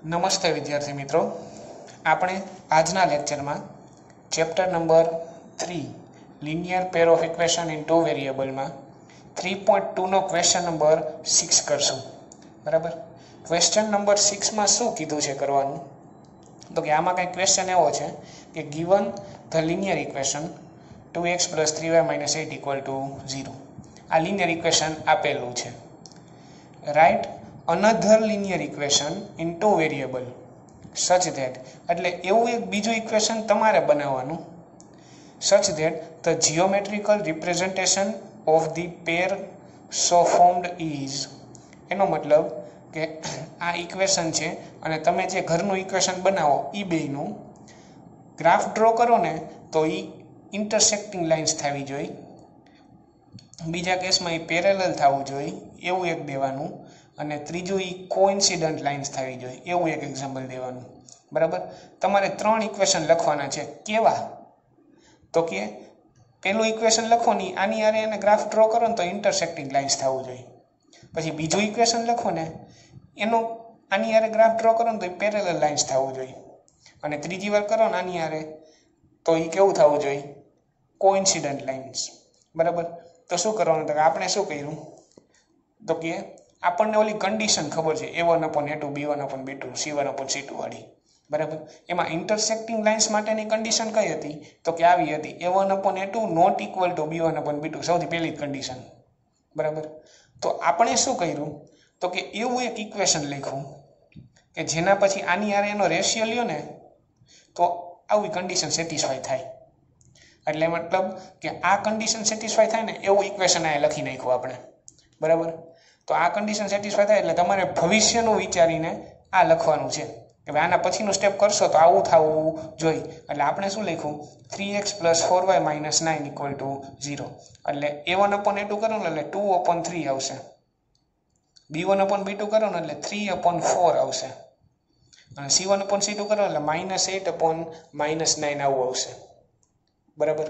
નમસ્તે વિદ્યાર્થી મિત્રો, આપણે આજના લેક્ચરમાં chapter number 3 linear pair of equation in two વેરિયેબલમાં 3.2નો ક્વેશ્ચન નંબર 6 કરશું. બરાબર. ક્વેશ્ચન નંબર 6માં શું કીધું છે કરવાનું? તો કે આમાં કંઈ ક્વેશ્ચન એવો છે કે given the linear equation 2x + 3y - 8 = 0. આ લિનિયર ઇક્વેશન આપેલું છે. Right another linear equation in two variable such that એટલે એવું એક બીજું ઇક્વેશન તમારે બનાવવાનું such that the geometrical representation of the pair so formed is, એનો મતલબ કે આ ઇક્વેશન છે અને તમે જે ઘરનું ઇક્વેશન બનાવો એ બેયનું ગ્રાફ ડ્રો કરો ને તો એ ઇન્ટરસેક્ટિંગ લાઇન્સ થવી જોઈએ. બીજા કેસમાં એ પેરેલલ થવું જોઈએ એવું એક દેવાનું, અને ત્રીજું એ કોઇન્સિડન્ટ લાઇન્સ થવી જોઈએ એવું એક એક્ઝામ્પલ દેવાનું. બરાબર. તમારે 3 ઇક્વેશન લખવાના છે. કેવા? તો કે પેલું ઇક્વેશન લખો ને આની આરે એને ગ્રાફ ડ્રો કરો ને તો ઇન્ટરસેક્ટિંગ લાઇન્સ થવું જોઈએ. પછી બીજું ઇક્વેશન લખો ને એનો આની આરે ગ્રાફ ડ્રો કરો ને તો એ પેરેલલ લાઇન્સ થવું જોઈએ. અને ત્રીજી વાર કરો ને આની આરે તો એ કેવું થવું જોઈએ? Coincident lines. બરાબર. તો શું કરવાનું? તો આપણે શું કર્યું? તો કે આપણને ઓલી કન્ડિશન ખબર છે a1/a2 b1/b2 c1/c2 વાળી. બરાબર. એમાં ઇન્ટરસેક્ટિંગ લાઇન્સ માટેની કન્ડિશન કઈ હતી? તો કે આવી હતી a1/a2 not equal two b1/b2, સૌથી પહેલી કન્ડિશન. બરાબર. તો આપણે શું કર્યું? તો કે એવું એક ઇક્વેશન લખ્યું કે જેના પછી આની આરે એનો રેશિયો લ્યો ને તો આવી કન્ડિશન સેટિસ્ફાય થાય. એટલે મતલબ કે આ કન્ડિશન સેટિસ્ફાય થાય ને એવું ઇક્વેશન આ લખી નાખ્યું આપણે. બરાબર. તો આ કન્ડિશન સેટિસ્ફાય થાય એટલે તમારે ભવિષ્યનું વિચારીને આ લખવાનું છે કે ભાઈ આના પછીનું સ્ટેપ કરશો તો આવું થવું જોઈએ. એટલે આપણે શું લખ્યું? 3x + 4y - 9 = 0. એટલે a1/a2 કરો ને એટલે 2/3 આવશે. b1/b2 કરો ને એટલે 3/4 આવશે. અને c1/c2 કરો એટલે -8/9 આવું આવશે. બરાબર.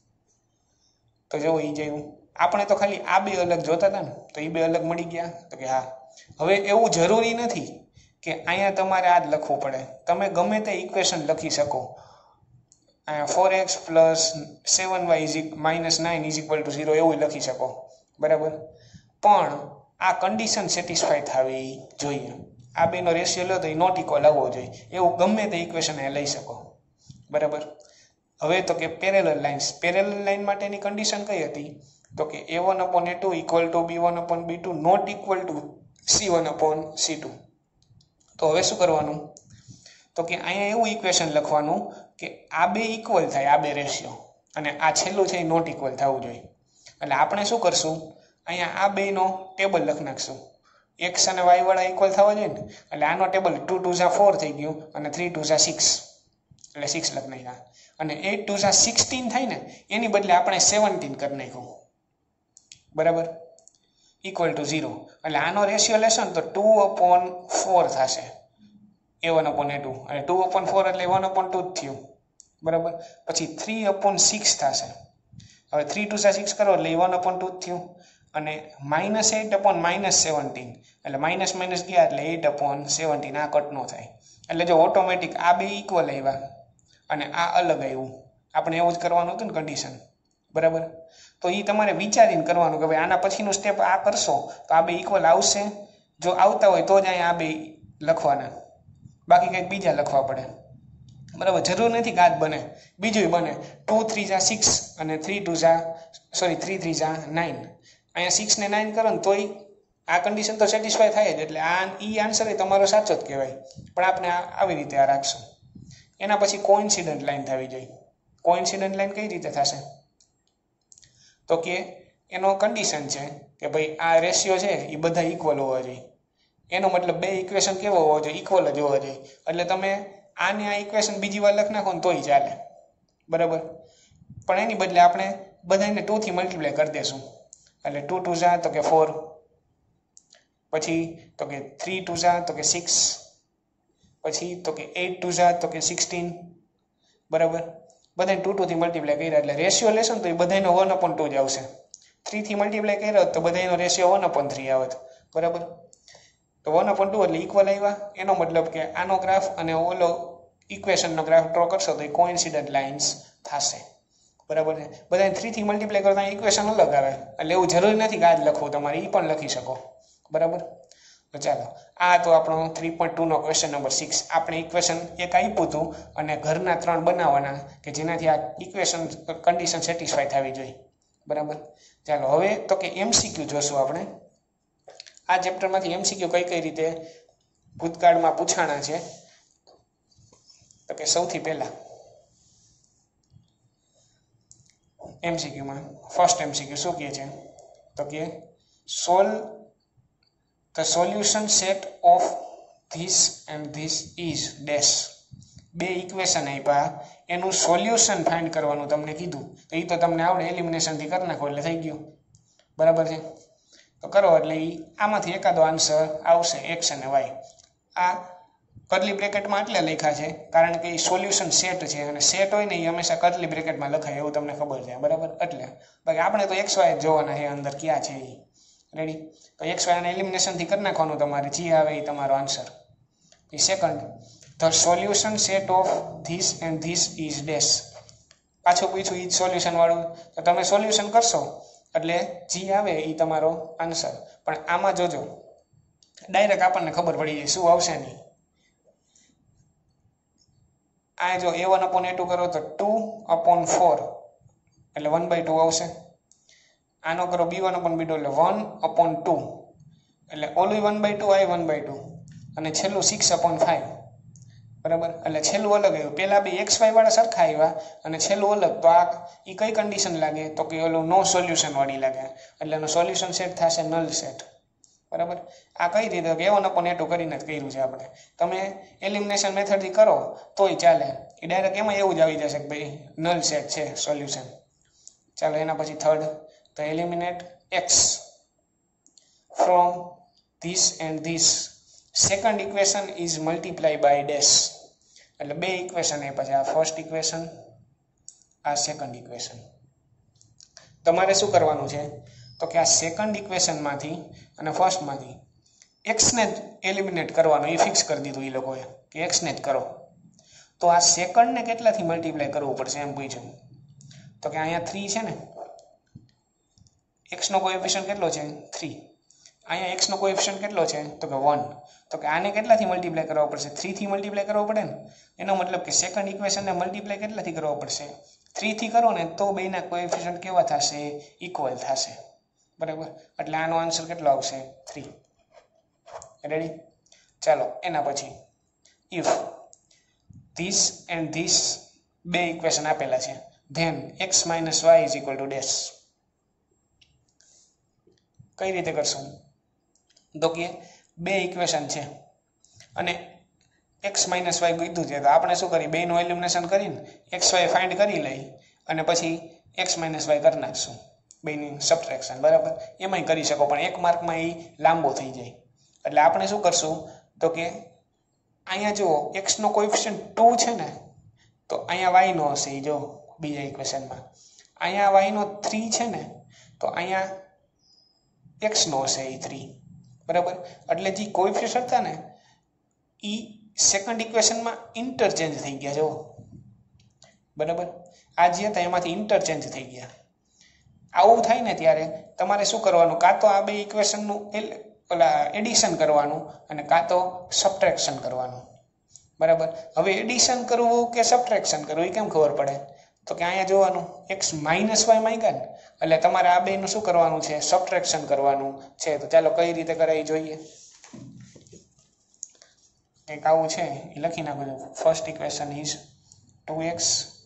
તો જો એ જેવું આપણે તો ખાલી આ બે અલગ જોતા હતા ને તો એ બે અલગ મળી ગયા. તો કે હા, હવે એવું જરૂરી નથી કે અહીંયા તમારે આ જ લખવું પડે. તમે ગમે તે ઇક્વેશન લખી શકો. અહીંયા 4x + 7y - 9 = 0 એવું લખી શકો. બરાબર. પણ આ કન્ડિશન સેટિસ્ફાય થવી જોઈએ. આ બેનો રેશિયો લો તો એ નોટ ઇક્વલ આવવો જોઈએ. એવું ગમે તે ઇક્વેશન એ લઈ શકો. બરાબર. હવે તો કે પેરેલલ લાઇન્સ. પેરેલલ લાઇન માટેની કન્ડિશન કઈ હતી? તો કે a1/a2 = b1/b2 not equal two c1/c2. તો હવે શું કરવાનું? તો કે અહીંયા એવું ઇક્વેશન લખવાનું કે આ બે ઇક્વલ થાય, આ બે રેશિયો, અને આ છેલ્લું છે એ નોટ ઇક્વલ થવું જોઈએ. એટલે આપણે શું કરશું? અહીંયા આ બેનો ટેબલ લખી નાખશું. x અને y વાળા ઇક્વલ થવા જોઈએ ને. એટલે આનો ટેબલ 2 × 2 = 4 થઈ ગયું અને 3 × 2 = 6, એટલે 6 લખી નાખ્યા. અને 8 × 2 = 16 થાય ને એની બદલે આપણે 17 કરી નાખ્યું. બરાબર. = 0. એટલે આનો રેશિયો લેશો ને તો 2/4 થશે a1/a2. અને 2/4 એટલે 1/2 જ થયું. બરાબર. પછી 3/6 થશે. હવે 3 × 2 = 6 કરો એટલે 1/2 જ થયું. અને -8/17 એટલે માઇનસ ગયા એટલે 8/17. આ કટ ન થાય. એટલે જો ઓટોમેટિક આ બે ઇક્વલ આવ્યા અને આ અલગ આવ્યું. આપણે એવું જ કરવાનું હતું ને કન્ડિશન. બરાબર. તો એ તમારે વિચારીને કરવાનું કે ભાઈ આના પછીનું સ્ટેપ આ કરશો તો આ બે ઇક્વલ આવશે. જો આવતા હોય તો જ અહીંયા આ બે લખવાના, બાકી કંઈક બીજા લખવા પડે. બરાબર. જરૂર નથી કે આ જ બને, બીજું બને. 2 × 3 = 6 અને 3 × 3 = 9. અહીંયા 6 ને 9 કરો ને તોય આ કન્ડિશન તો સેટિસ્ફાય થાય જ. એટલે આ આન્સર એ તમારો સાચો જ કહેવાય. પણ આપણે આવી રીતે આ રાખશું. એના પછી કોઇન્સિડન્ટ લાઇન થવી જોઈએ. કોઇન્સિડન્ટ લાઇન કઈ રીતે થશે? તો કે એનો કન્ડિશન છે કે ભાઈ આ રેશિયો છે એ બધા ઇક્વલ હોવા જોઈએ. એનો મતલબ બે ઇક્વેશન કેવો હોવો જોઈએ? ઇક્વલ જ હોવા જોઈએ. એટલે તમે આને આ ઇક્વેશન બીજી વાર લખી નાખો ને તોય ચાલે. બરાબર. પણ એની બદલે આપણે બધાને 2 થી મલ્ટીપ્લાય કરી દેશું. એટલે 2 × 2 = તો કે 4, પછી તો કે 3 × 2 તો કે 6, પછી તો કે 8 × 2 તો કે 16. બરાબર. બધાને 2 થી મલ્ટીપ્લાય કર્યા એટલે રેશિયો લેશો ને તો એ બધાનો 1/2 જ આવશે. 3 થી મલ્ટીપ્લાય કર્યો તો બધાનો રેશિયો 1/3 આવત. બરાબર. તો 1/2 એટલે ઇક્વલ આવ્યા. એનો મતલબ કે આનો ગ્રાફ અને ઓલો ઇક્વેશનનો ગ્રાફ ડ્રો કરશો તો એ કોઇન્સિડન્ટ લાઇન્સ થશે. બરાબર છે. બધાને 3 થી મલ્ટીપ્લાય કરતા ઇક્વેશન અલગ આવે એટલે એવું જરૂરી નથી કે આ જ લખવું, તમારે એ પણ લખી શકો. બરાબર. તો ચાલો, આ તો આપણો 3.2 નો ક્વેશ્ચન નંબર 6. આપણે ઇક્વેશન એક આપ્યું હતું અને ઘરના 3 બનાવવાના કે જેનાથી આ ઇક્વેશન કન્ડિશન સેટિસ્ફાય થવી જોઈએ. બરાબર. ચાલો હવે તો કે એમસીક્યુ જોશું આપણે. આ ચેપ્ટરમાંથી એમસીક્યુ કઈ રીતે ભૂતકાળમાં પૂછાણા છે. તો કે સૌથી પહેલા એમસીક્યુમાં ફર્સ્ટ એમસીક્યુ શું કહે છે? તો કે solve the solution set of this and this is dash. બે ઇક્વેશન આપ્યા, એનું સોલ્યુશન ફાઇન્ડ કરવાનું તમને કીધું. તો એ તો તમને આવડે, એલિમિનેશનથી કરી નાખો એટલે થઈ ગયું. બરાબર છે. તો કરો એટલે આમાંથી એકાદો આન્સર આવશે, એક્સ અને વાય. આ કર્લી બ્રેકેટમાં એટલે લખ્યા છે કારણ કે એ સોલ્યુશન સેટ છે અને સેટ હોય ને એ હંમેશા કર્લી બ્રેકેટમાં લખાય એવું તમને ખબર છે. બરાબર. એટલે બાકી આપણે તો એક્સ વાય જોવાના છે અંદર ક્યાં છે એ. રેડી. તો એક્સ વાય એલિમિનેશનથી કરી નાખવાનું, તમારે જે આવે એ તમારો answer. Second, the solution set of this and this is dash. પાછું પૂછ્યું એ જ સોલ્યુશન વાળું, તો તમે સોલ્યુશન કરશો એટલે જે આવે એ તમારો આન્સર. પણ આમાં જોજો ડાયરેક્ટ આપણને ખબર પડી જાય શું આવશે નહીં. આ જો a1/a2 કરો તો 2/4 એટલે 1/2 આવશે. આનો કરો b1/b2 એટલે 1/2 એટલે ઓલું 1/2 આ 1/2 અને છેલ્લું 6/5. બરાબર. એટલે છેલ્લું અલગ આવ્યું. પહેલા બે એક્સ વાય વાળા સરખા આવ્યા અને છેલ્લું અલગ. તો આ એ કઈ કન્ડિશન લાગે? તો કે ઓલું નો સોલ્યુશન વાળી લાગે. એટલે એનો સોલ્યુશન સેટ થશે નલ સેટ. બરાબર. આ કઈ રીતે? a1/a2 કરીને જ કર્યું છે આપણે. તમે એલિમિનેશન મેથડથી કરો તોય ચાલે. એ ડાયરેક્ટ એમાં એવું જ આવી જશે કે ભાઈ નલ સેટ છે સોલ્યુશન. ચાલો એના પછી થર્ડ, તો eliminate X from this and this. Second equation is multiply by dash. એટલે બે ઇક્વેશન એ પછી આ ફર્સ્ટ ઇક્વેશન, આ સેકન્ડ ઇક્વેશન. તમારે શું કરવાનું છે? તો કે આ સેકન્ડ ઇક્વેશનમાંથી અને ફર્સ્ટમાંથી એક્સને જ એલિમિનેટ કરવાનો. એ ફિક્સ કરી દીધું એ લોકોએ કે એક્સને જ કરો. તો આ સેકન્ડને કેટલાથી મલ્ટીપ્લાય કરવું પડશે એમ પૂછ્યું. તો કે અહીંયા 3 છે ને, એક્સનો કોએફિશિયન્ટ કેટલો છે? 3. અહીંયા એક્સનો કોએફિશિયન્ટ કેટલો છે? તો કે 1. તો કે આને કેટલાથી મલ્ટીપ્લાય કરવો પડશે? 3 થી મલ્ટીપ્લાય કરવો પડે ને. એનો મતલબ કે સેકન્ડ ઇક્વેશનને મલ્ટીપ્લાય કેટલાથી કરવો પડશે? 3 થી કરો ને તો બેના કોએફિશિયન્ટ કેવા થશે? ઇક્વલ થશે. બરાબર. એટલે આનો આન્સર કેટલો આવશે? 3. રેડી. ચાલો એના પછી ઇફ ધીસ એન્ડ ધીસ બે ઇક્વેશન આપેલા છે, ધેન x - y = ડેશ. કઈ રીતે કરશું? તો કે બે ઇક્વેશન છે અને x - y કીધું છે, તો આપણે શું કરીએ? બેનું એલિમિનેશન કરીને x y ફાઇન્ડ કરી લઈ અને પછી x - y કરી નાખશું, બેની સબટ્રેક્શન. બરાબર. એમાંય કરી શકો પણ એક માર્કમાં એ લાંબો થઈ જાય. એટલે આપણે શું કરશું? તો કે અહીંયા જુઓ x નો કોએફિશિયન્ટ 2 છે ને, તો અહીંયા y નો હશે. એ જો બીજા ઇક્વેશનમાં અહીંયા y નો 3 છે ને, તો અહીંયા x નો હશે એ 3. બરાબર. એટલે જે કોએફિશિયન્ટ હતા ને એ સેકન્ડ ઇક્વેશનમાં ઇન્ટરચેન્જ થઈ ગયા. જો બરાબર. આ જે હતા એમાંથી ઇન્ટરચેન્જ થઈ ગયા. આવું થાય ને ત્યારે તમારે શું કરવાનું? કાં તો આ બે ઇક્વેશનનું એડિશન કરવાનું અને કાં તો સબટ્રેક્શન કરવાનું. બરાબર. હવે એડિશન કરવું કે સબટ્રેક્શન કરવું એ કેમ ખબર પડે? તો કે અહીંયા જોવાનું x - y માંગ્યા ને, એટલે તમારે આ બેનું શું કરવાનું છે? સબટ્રેક્શન કરવાનું છે. તો ચાલો કઈ રીતે કરે એ જોઈએ. કંઈક આવું છે એ લખી નાખું. First equation is 2x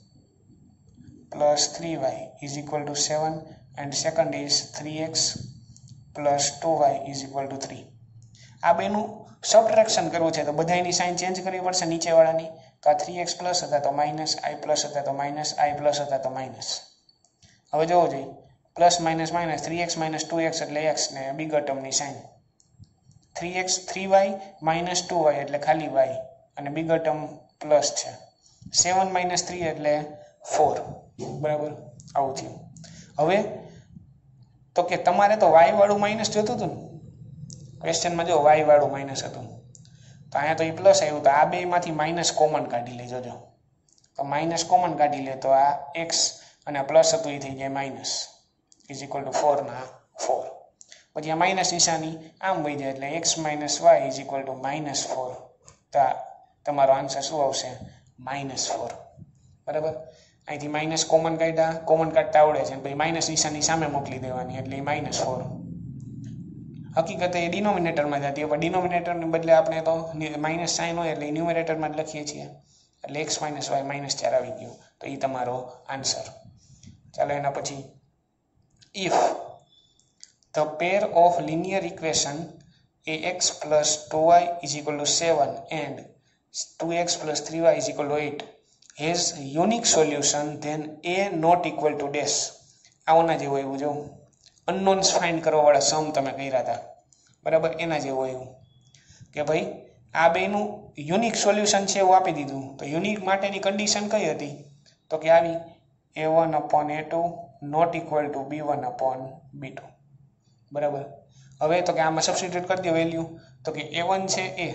+ 3y = 7 and second is 3x + 2y = 3. આ બેનું સબટ્રેક્શન કરવું છે તો બધાની સાઇન ચેન્જ કરવી પડશે નીચેવાળાની. તો આ 3x પ્લસ હતા તો માઇનસ, i પ્લસ હતા તો માઇનસ, i પ્લસ હતા તો માઇનસ. હવે જોવો જોઈએ plus minus minus 3x - 2x એટલે x ને bigger ટર્મની sign. 3x 3y - 2y એટલે ખાલી y અને બિગર ટર્મ પ્લસ છે. 7 - 3 એટલે 4. બરાબર. આવું થયું. હવે તો કે તમારે તો y વાળું માઇનસ જોતું હતું ને, ક્વેશ્ચનમાં જો વાય વાળું માઇનસ હતું, તો અહીંયા તો એ પ્લસ આવ્યું, તો આ બેમાંથી માઇનસ કોમન કાઢી લેજો. જો તો માઇનસ કોમન કાઢી લે તો આ એક્સ અને પ્લસ હતું એ થઈ જાય માઇનસ ઇઝ ઇક્વલ ટુ 4 ના 4. પછી આ માઇનસ નિશાની આમ વહી જાય એટલે X minus Y is equal to -4. તો તમારો આન્સર શું આવશે? -4. બરાબર. અહીંથી માઇનસ કોમન કાઢ્યા, કોમન કાઢતા આવડે છે, પછી માઇનસ નિશાની સામે મોકલી દેવાની એટલે -4. હકીકતે એ ડિનોમિનેટરમાં જતી હોય, પણ ડિનોમિનેટરને બદલે આપણે તો માઇનસ સાઇન હોય એટલે ન્યુમેરેટરમાં જ લખીએ છીએ, એટલે x - y -4 આવી ગયું. તો એ તમારો આન્સર. ચાલો એના પછી if the pair of linear equation ax plus 2y is equal to 7 and 2x plus 3y is equal to 8 has unique solution, then a not equal to dash. આવના જેવું એવું જો અનનોન્સ ફાઇન્ડ કરવા વાળા સમ તમે કર્યા હતા, બરાબર, એના જેવું એવું કે ભાઈ આ બેનું યુનિક સોલ્યુશન છે એવું આપી દીધું. તો યુનિક માટેની કન્ડિશન કઈ હતી? તો કે આવી a1/a2 not equal two b1/b2. બરાબર. હવે તો કે આમાં સબસ્ટિટ્યુટ કરી દો વેલ્યુ, તો કે a1 છે a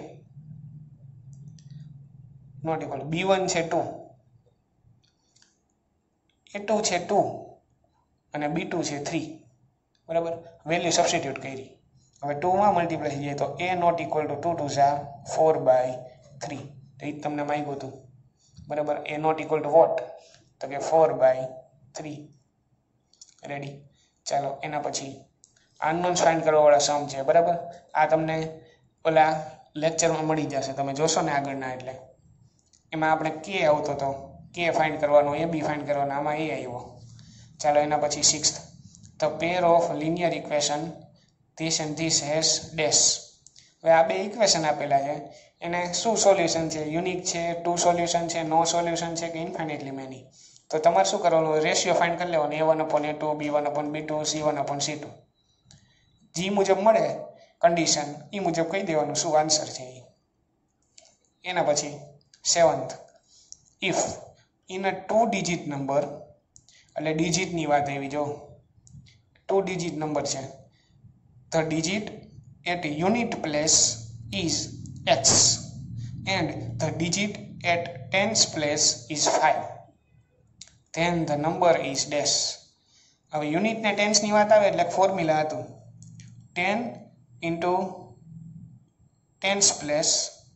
નોટ ઇક્વલ, b1 છે 2, a2 છે 2 અને b2 છે 3. બરાબર. વેલ્યુ સબસ્ટિટ્યુટ કરી. હવે 2 માં મલ્ટીપ્લાય થઈ જાય તો a નોટ ઇક્વલ ટુ 2 2 4/3. તો એ તમને માંગ્યું હતું. બરાબર. a not equal to what? તો કે 4/3. રેડી. ચાલો એના પછી અનનોન્સ ફાઇન્ડ કરવા વાળા સમ છે. બરાબર. આ તમને ઓલા લેક્ચરમાં મળી જશે, તમે જોશો ને આગળના. એટલે એમાં આપણે કે આવતો હતો, કે ફાઇન્ડ કરવાનો, એ બી ફાઇન્ડ કરવાનો, આમાં એ આવ્યો. ચાલો એના પછી 6th the pair of linear equation this and this has dash. હવે આ બે ઇક્વેશન આપેલા છે, એને શું સોલ્યુશન છે? યુનિક છે, ટુ સોલ્યુશન છે, નો સોલ્યુશન છે કે ઇન્ફાઇનાઇટલી મેની? તો તમારે શું કરવાનું? રેશિયો ફાઇન્ડ કરી લેવાનો, a1/a2 b1/b2 c1/c2. જી મુજબ મળે કન્ડિશન એ મુજબ કહી દેવાનું શું આન્સર છે. એના પછી 7th if in a 2 digit number, એટલે ડિજિટની વાત આવી. જો 2 digit નંબર છે, the digit at unit place is x and the digit at tens place is 5, then the number is dash. હવે યુનિટ ને ટેન્સ ની વાત આવે એટલે ફોર્મ્યુલા હતું 10 into tens place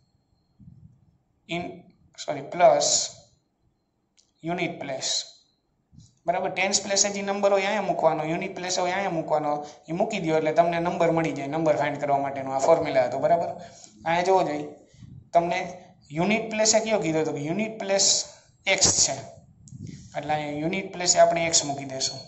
plus unit place. બરાબર. ટેન્સ પ્લેસે જે નંબર હોય અહીંયા મૂકવાનો, યુનિટ પ્લેસ હોય અહીંયા મૂકવાનો, એ મૂકી દો એટલે તમને નંબર મળી જાય. નંબર ફાઇન્ડ કરવા માટેનું આ ફોર્મ્યુલા હતું. બરાબર. અહીંયા જોવો જોઈએ તમને યુનિટ પ્લેસે કયો કીધો હતો? કે યુનિટ પ્લેસ એક્સ છે, એટલે અહીંયા યુનિટ પ્લેસે આપણે એક્સ મૂકી દઈશું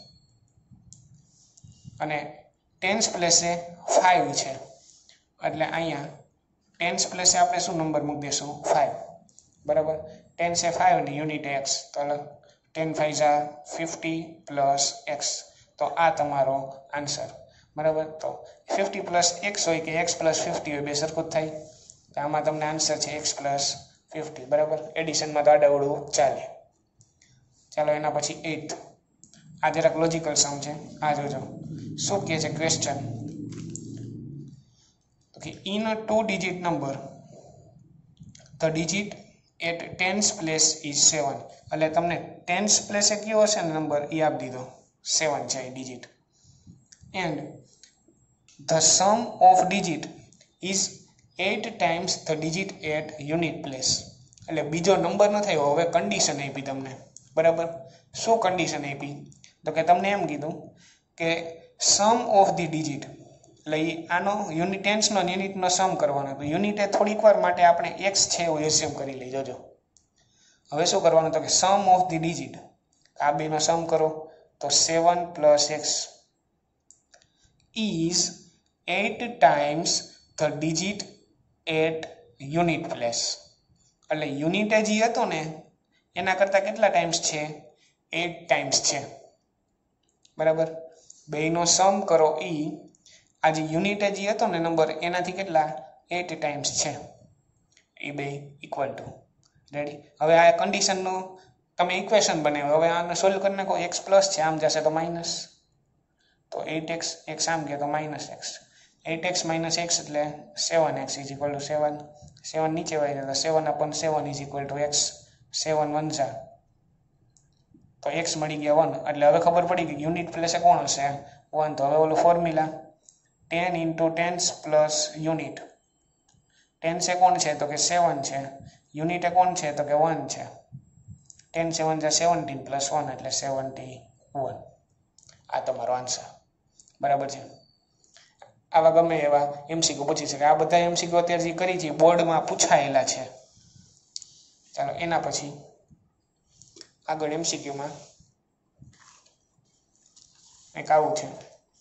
અને ટેન્સ પ્લેસે 5 છે, એટલે અહીંયા ટેન્સ પ્લેસે આપણે શું નંબર મૂકી દઈશું? 5. બરાબર. ટેન્સ એ 5 અને યુનિટ એક્સ, તો 10 5 50 પ્લસ એક્સ. તો આ તમારો આન્સર. બરાબર. તો 50 પ્લસ એક્સ હોય કે એક્સ પ્લસ 50 હોય, બે સરખું જ થાય. તો આમાં તમને આન્સર છે એક્સ પ્લસ 50. બરાબર. એડિશનમાં તો આડાવડું ચાલે. ચાલો એના પછી 8th. આ જરાક લોજિકલ સમ છે. આ જોજો શું કહે છે ક્વેશ્ચન. કે in a 2 digit number the digit at tens place is 7. એટલે તમને ટેન્સ પ્લેસે કયો હશે ને નંબર એ આપી દીધો, 7 છે એ digit. And the sum of digit is 8 times the digit at unit place. એટલે બીજો નંબર ન થયો, હવે કન્ડિશન આપી તમને. બરાબર. શું કન્ડિશન આપી? તો કે તમને એમ કીધું કે સમ ઓફ ધી ડિજિટ, એટલે આનો યુનિટ ટેન્સનો યુનિટનો સમ કરવાનો. તો યુનિટે થોડીક વાર માટે આપણે એક્સ છે એવું એસ્યુમ કરી લઈ જજો. હવે શું કરવાનું? તો કે સમ ઓફ ધી ડિજિટ, આ બેનો સમ કરો તો 7 plus X is 8 times the digit at unit place. એટલે યુનિટે જે હતો ને એના કરતાં કેટલા ટાઈમ્સ છે? 8 ટાઈમ્સ છે. બરાબર. બેનો સમ કરો ઈ આ જે યુનિટે જે હતો ને નંબર એનાથી કેટલા? 8 ટાઈમ્સ છે. એ બે ઇક્વલ ટુ. રેડી. હવે આ કન્ડિશનનું તમે ઇક્વેશન બનાવ્યું. હવે આને સોલ્વ કરી નાખો. એક્સ પ્લસ છે, આમ જશે તો માઇનસ, તો 8x, એક્સ આમ ગયા તો -x. 8x - x એટલે 7x = 7. 7 નીચે વાય તો 7/7 = x. 7 1 જા તો x મળી ગયા 1. એટલે હવે ખબર પડી કે યુનિટ પ્લેસે કોણ હશે 1. તો હવે ઓલું ફોર્મ્યુલા 10 × 10s પ્લસ યુનિટ. 10 એ કોણ છે તો કે 7 છે. યુનિટ એ કોણ છે તો કે 1 છે. 10 7 જા 17 પ્લસ 1 એટલે 71. આ તમારો આન્સર બરાબર છે. આવા ગમે એવા એમસીક્યુ પૂછી શકે. આ બધા એમસીક્યુ અત્યારે જે કરી છે બોર્ડમાં પૂછાયેલા છે. ચાલો એના પછી આગળ એમસીક્યુમાં એક આવું છે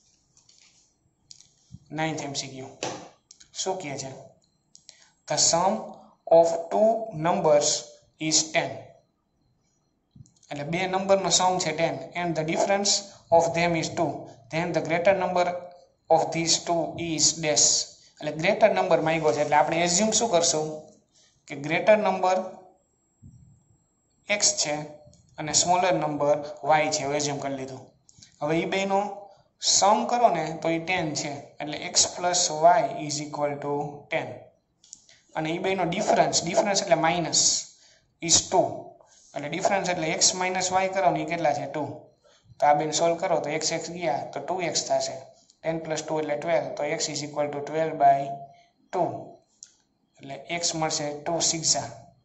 9th એમસીક્યુ. શું કહે છે? The sum of two numbers is 10. એટલે બે નંબરનો સમ છે 10 and the difference of them is 2. Then the greater number of these two is dash. એટલે ગ્રેટર નંબર માંગ્યો છે એટલે આપણે એઝ્યુમ શું કરશું કે ગ્રેટર નંબર x છે અને સ્મોલર નંબર y છે. એઝ્યુમ કરી લીધું. હવે એ બેનો સમ કરો ને તો એ 10 છે એટલે x + y = 10. અને એ બેનો ડિફરન્સ એટલે માઇનસ ઇઝ 2. એટલે ડિફરન્સ એટલે x - y કરો ને એ કેટલા છે 2. તો આ બેન સોલ્વ કરો તો x ગયા તો 2x થશે. 10 + 2 એટલે 12. તો x = 12/2. એટલે x મળશે 2 6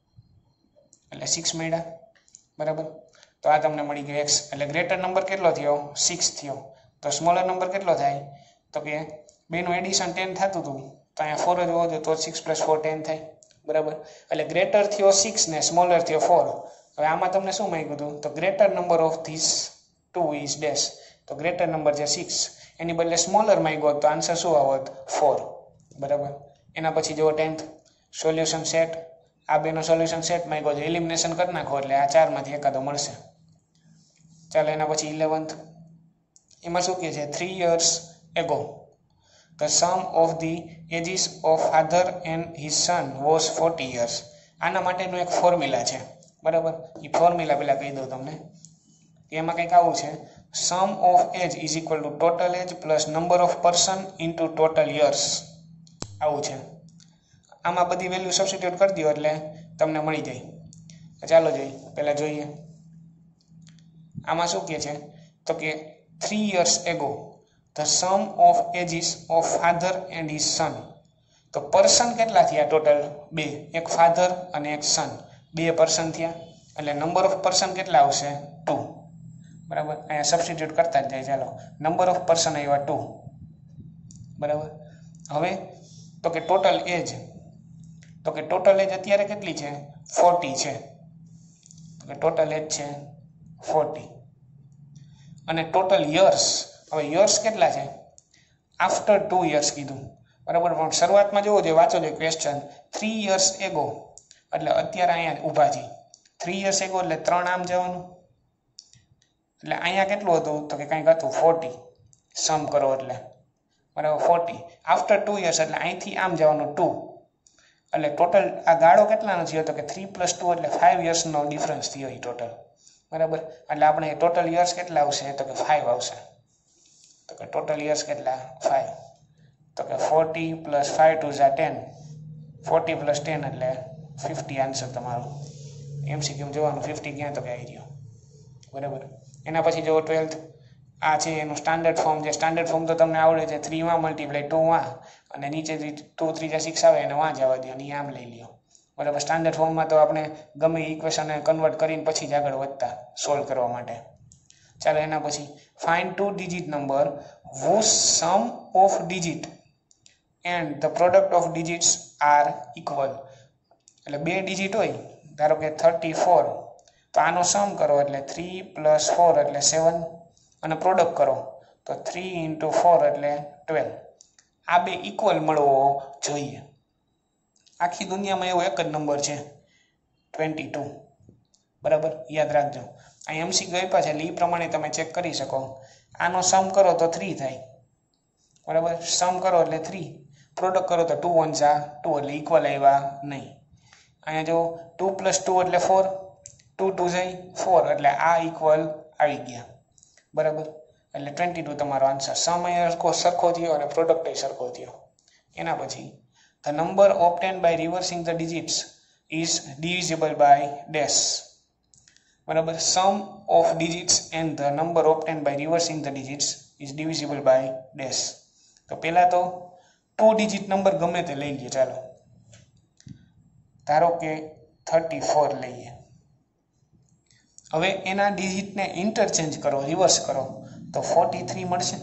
એટલે 6 મળ્યા બરાબર. તો આ તમને મળી ગયો x. એટલે ગ્રેટર નંબર કેટલો થયો 6 થયો. તો સ્મોલર નંબર કેટલો થાય તો કે બેનું એડિશન 10 થતું હતું તો અહીંયા 4 જ હોવો તો 6 + 4 10 થાય બરાબર. એટલે ગ્રેટર થયો 6 ને સ્મોલર થયો 4. હવે આમાં તમને શું માંગ્યું હતું તો greater number of this 2 is dash. તો ગ્રેટર નંબર છે 6 એની બદલે સ્મોલર માંગ્યો તો આન્સર શું આવત 4 બરાબર. એના પછી જુઓ 10th સોલ્યુશન સેટ. આ બેનો સોલ્યુશન સેટ માંગ્યો છે. એલિમિનેશન કરી નાખો એટલે આ 4માંથી એકાદો મળશે. ચાલો એના પછી 11th. એમાં શું કહે છે 3 years ago the sum of the ages of father and his son was 40 years. આના માટેનું એક ફોર્મ્યુલા છે બરાબર. એ ફોર્મ્યુલા પહેલા કહી દઉં તમને. એમાં કંઈક આવું છે sum of age is equal to total age plus number of person into total years. આવું છે. આમાં બધી વેલ્યુ સબસ્ટિટ્યુટ કરી દો એટલે તમને મળી જાય. ચાલો પહેલાં જોઈએ આમાં શું કહે છે તો કે 3 years ago the sum of ages of father and his son. તો પર્સન કેટલા થયા ટોટલ 2. એક ફાધર અને એક સન. 2 પર્સન થયા એટલે નંબર ઓફ પર્સન કેટલા આવશે 2 બરાબર. અહીંયા સબસ્ટિટ્યુટ કરતા જ જાય. ચાલો નંબર ઓફ પર્સન આવ્યા 2 બરાબર. હવે તો કે ટોટલ એજ અત્યારે કેટલી છે 40 છે. તો કે ટોટલ એજ છે 40 અને ટોટલ યર્સ. હવે યર્સ કેટલા છે આફ્ટર 2 years કીધું બરાબર. પણ શરૂઆતમાં જોવો જોઈએ વાંચો જોઈએ ક્વેશ્ચન 3 years ago એટલે અત્યારે અહીંયા ઊભા છે 3 years ago એટલે 3 આમ જવાનું એટલે અહીંયા કેટલું હતું તો કે કંઈક હતું 40. સમ કરો એટલે બરાબર 40. આફ્ટર 2 years એટલે અહીંથી આમ જવાનું 2 એટલે ટોટલ આ ગાળો કેટલાનો થયો તો કે 3 + 2 એટલે 5 yearsનો ડિફરન્સ થયો એ ટોટલ બરાબર. એટલે આપણે ટોટલ યર્સ કેટલા આવશે તો કે 5 આવશે. તો કે ટોટલ યર્સ કેટલા 5. તો કે 40 + 5 = 10. 40 + 10 એટલે 50 આન્સર તમારો. એમસીક્યુ જોવાનું 50 ક્યાં તો કે આવી રહ્યો બરાબર. એના પછી જુઓ 12th. આ છે એનું સ્ટાન્ડર્ડ ફોર્મ. જે સ્ટાન્ડર્ડ ફોર્મ તો તમને આવડે છે 3 માં × 2 માં અને નીચેથી 2 3 6 આવે એને વાં જવા દો અને આમ લઈ લ્યો બરાબર. સ્ટાન્ડર્ડ ફોર્મમાં તો આપણે ગમે ઇક્વેશનને કન્વર્ટ કરીને પછી જ આગળ વધતા સોલ્વ કરવા માટે. ચાલો એના પછી find 2 digit number whose sum of digit and the product of digits are equal. એટલે 2 ડિજિટ હોય ધારો કે 34 તો આનો સમ કરો એટલે 3 + 4 એટલે 7 અને પ્રોડક્ટ કરો તો 3 × 4 એટલે 12. આ બે ઇક્વલ મળવો જોઈએ. આખી દુનિયામાં એવો એક જ નંબર છે 22 બરાબર. યાદ રાખજો. અહીં એમસીક્યુ આપ્યા છે એટલે એ પ્રમાણે તમે ચેક કરી શકો. આનો સમ કરો તો 3 થાય બરાબર. સમ કરો એટલે 3. પ્રોડક્ટ કરો તો 2 1 જા 2 એટલે ઇક્વલ આવ્યા નહીં. અહીંયા જો 2 + 2 એટલે 4. 2 2 જાય 4 એટલે આ ઇક્વલ આવી ગયા બરાબર. એટલે 22 તમારો આન્સર. સમ અહીંયા સરખો થયો અને પ્રોડક્ટ એ સરખો થયો. એના પછી the number obtained by reversing the digits is divisible by dash. બરાબર, sum of digits and the number obtained by reversing the digits is divisible by dash. તો પહેલા તો 2 ડિજિટ નંબર ગમે તે લઈ લઈએ. ચાલો ધારો કે 34 લઈએ. હવે એના ડિજિટને ઇન્ટરચેન્જ કરો, રિવર્સ કરો તો 43 મળશે.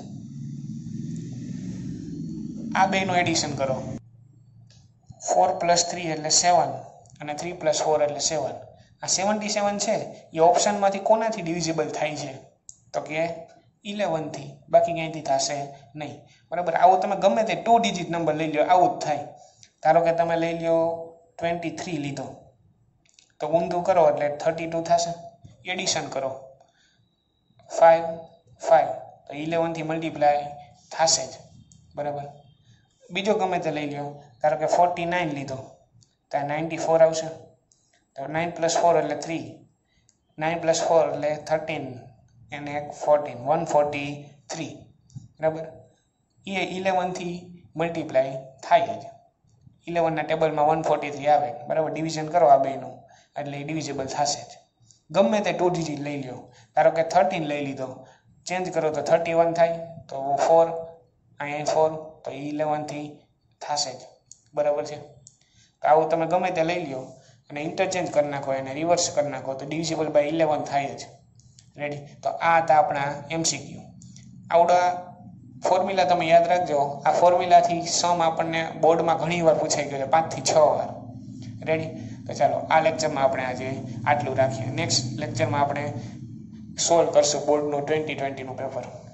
આ બેનું એડિશન કરો. 4 + 3 એટલે 7 અને 3 + 4 એટલે 7. આ 77 છે એ ઓપ્શનમાંથી કોનાથી ડિવિઝિબલ થાય છે? તો કે 11 થી, બાકી ક્યાંયથી થશે નહીં. બરાબર, આવું તમે ગમે તે 2 ડિજિટ નંબર લઈ લો, આવું જ થાય. ધારો કે તમે લઈ લો 23 લીધો તો ઊંધું કરો એટલે 32 થશે. એડિશન કરો 5 5 તો 11 થી મલ્ટીપ્લાય થશે જ. બરાબર, બીજો ગમે તે લઈ લો. ધારો કે 49 લીધો તો 94 આવશે. તો 9 + 4 એટલે 3, 9 + 4 એટલે 13 અને 14 143. બરાબર, એ 11 થી મલ્ટીપ્લાય થાય જ. 11 ના ટેબલમાં 143 આવે. બરાબર, ડિવિઝન કરો આ બેનું એટલે ડિવિઝિબલ થશે જ. ગમે તે 2 ડિજિટ લઈ લો. ધારો કે 13 લઈ લીધો, ચેન્જ કરો તો 31 થાય. તો 4 અહીંયા 4 તો 11 થી થશે જ. બરાબર છે. તો આવું તમે ગમે તે લઈ લો અને ઇન્ટરચેન્જ કરી નાખો, એને રિવર્સ કરી નાખો તો ડિવિઝિબલ બાય 11 થાય જ. રેડી? તો આ હતા આપણા MCQ. આવડા ફોર્મ્યુલા તમે યાદ રાખજો. આ ફોર્મ્યુલાથી સમ આપણને બોર્ડમાં ઘણી વાર પૂછાઈ ગયો છે, 5 થી 6 વાર. રેડી? તો ચાલો આ લેક્ચરમાં આપણે આજે આટલું રાખીએ. નેક્સ્ટ લેક્ચરમાં આપણે સોલ્વ કરશું બોર્ડનું 2020નું પેપર.